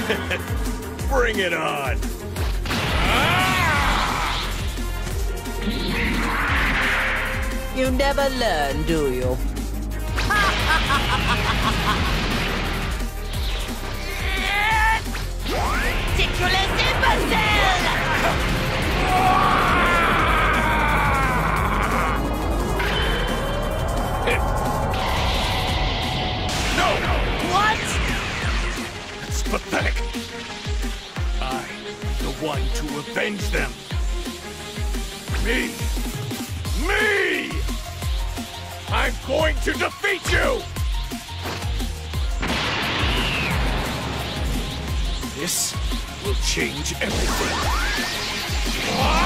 Bring it on! You never learn, do you? Ridiculous imbecile! No! What? It's pathetic. I'm the one to avenge them. Me! Me! I'm going to defeat you! This will change everything.